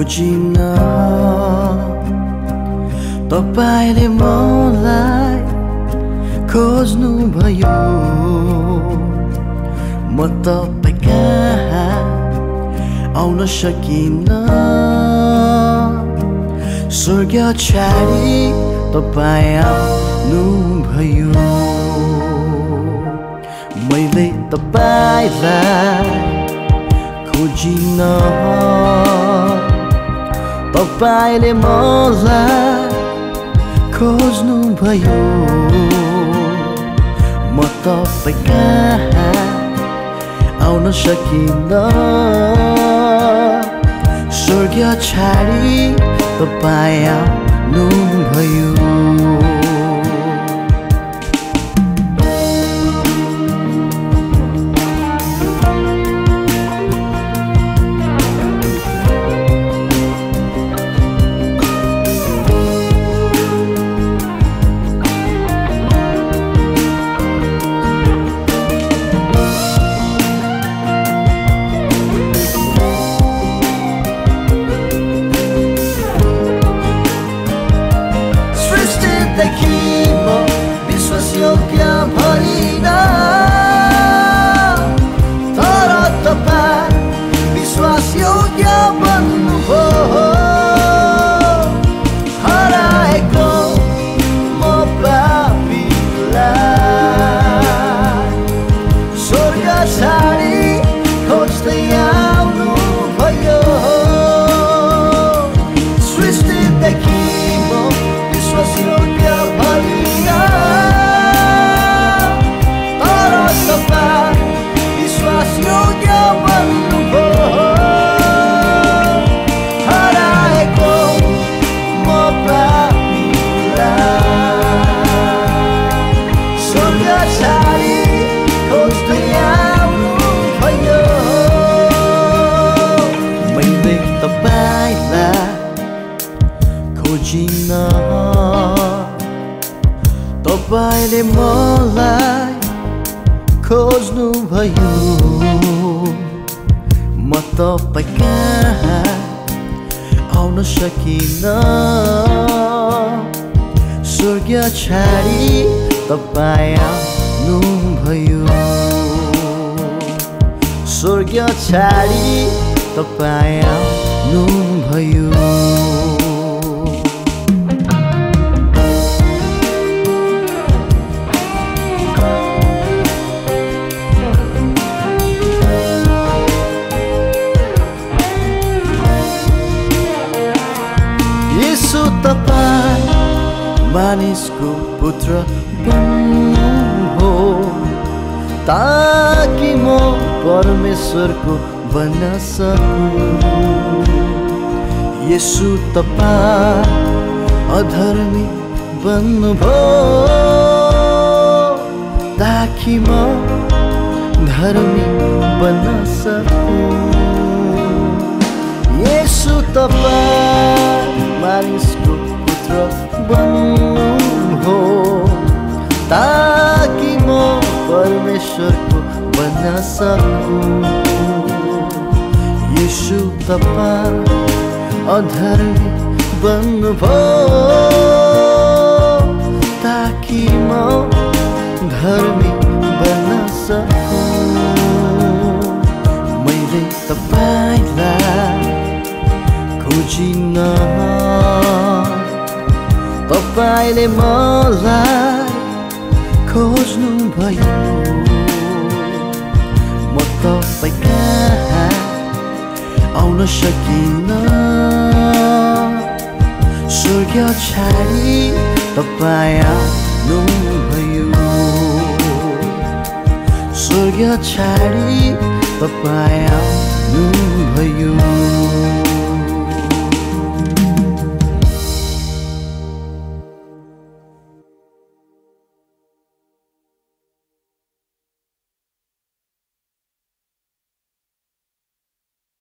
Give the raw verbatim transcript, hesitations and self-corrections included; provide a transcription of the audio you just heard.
खोजिन तपाईले मलाई खोज्नु भयो म तपाई कहाँ आउन सकिन स्वर्ग छाडी तपाई आउनु भयो मैले तपाईलाई खोजिन तपाईले मलाई खोज्नु भयो म तपाई कहाँ आउन सकिन स्वर्ग छाडी तपाई आउनु भयो तपाईले मलाई खोज्नु भयो म तपाई कहाँ आउन सकिन स्वर्ग छाडी तपाई आउनु भयो स्वर्ग छाडी तपाई आउनु भयो मानिसको पुत्र बन्नु हो ताकि म परमेश्वरको बन्न सकूं येशू तपाईं अधर्मी बन्नुभयो ताकि म धर्मी बन्न सकूं येशू तपाईं मानिसको पुत्र बन्नु हो ताकि म परमेश्वरको बन्न सकूं येशू तपाईं अधर्मी बन्नुभयो ताकि म धर्मी बन्न सकूं मैले तपाईलाई खोजिन तपाईले मलाई खोज्नु भयो म तपाई कहाँ आउन सकिन स्वर्ग छाडी तपाई आउनु भयो स्वर्ग छाडी तपाई आउनु भयो